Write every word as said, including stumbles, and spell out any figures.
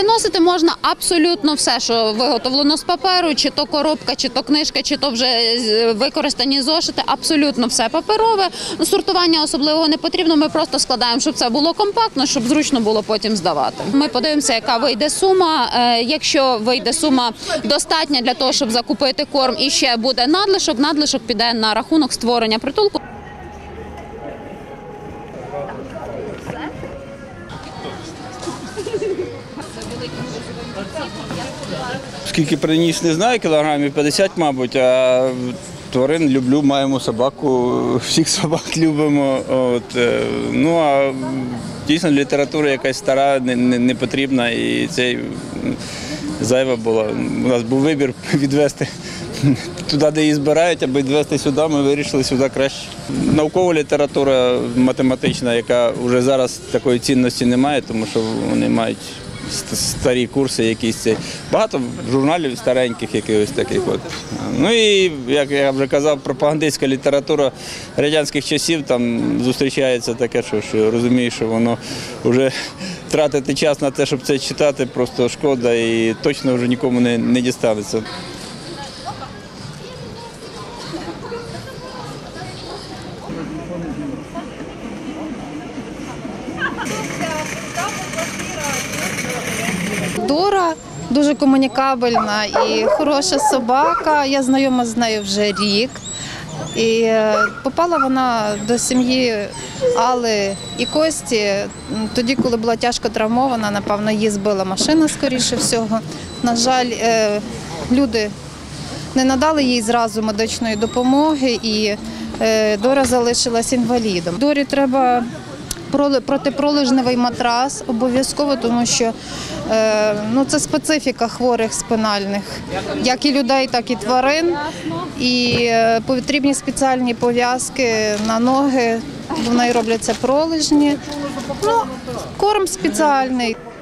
Приносити можна абсолютно все, що виготовлено з паперу, чи то коробка, чи то книжка, чи то вже використані зошити, абсолютно все паперове. Сортування особливого не потрібно, ми просто складаємо, щоб це було компактно, щоб зручно було потім здавати. Ми подивимося, яка вийде сума. Якщо вийде сума достатня для того, щоб закупити корм і ще буде надлишок, надлишок піде на рахунок створення притулку. Скільки приніс, не знаю, кілограмів п'ятдесят, мабуть, а тварин люблю, маємо собаку, всіх собак любимо. От. Ну, а дійсно література якась стара, не, не, не потрібна і це зайва була. У нас був вибір відвезти туди, де її збирають, аби відвезти сюди, ми вирішили сюди краще. Наукова література математична, яка вже зараз такої цінності не має, тому що вони мають старі курси якісь. Багато журналів стареньких якихось таких. От. Ну і, як я вже казав, пропагандистська література радянських часів, там зустрічається таке, що, що розумієш, що воно вже тратити час на те, щоб це читати, просто шкода і точно вже нікому не, не дістанеться. Дора дуже комунікабельна і хороша собака. Я знайома з нею вже рік. І попала вона до сім'ї Алли і Кості тоді, коли була тяжко травмована, напевно, її збила машина, скоріше всього. На жаль, люди не надали їй зразу медичної допомоги, і Дора залишилась інвалідом. Дорі треба протипролежневий матрас обов'язково, тому що е, ну, це специфіка хворих спинальних, як і людей, так і тварин. І е, потрібні спеціальні пов'язки на ноги, в неї робляться пролежні. Ну, корм спеціальний.